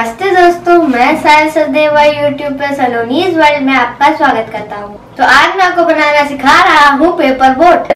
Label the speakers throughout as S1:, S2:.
S1: नमस्ते दोस्तों, मैं साहिल सचदेवा यूट्यूब पे सलोनीज वर्ल्ड में आपका स्वागत करता हूँ। तो आज मैं आपको बनाना सिखा रहा हूँ paper boat.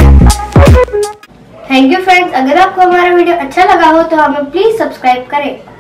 S1: Thank you friends. अगर आपको हमारा वीडियो अच्छा लगा हो तो हमें प्लीज सब्सक्राइब करें।